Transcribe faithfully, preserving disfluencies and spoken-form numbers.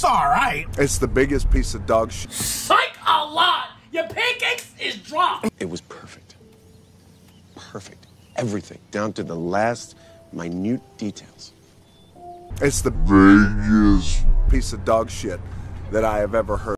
all right. It's the biggest piece of dog shit. Psych a lot. Your pancakes is dropped. It was perfect. Perfect. Everything, down to the last minute details. It's the biggest piece of dog shit that I have ever heard.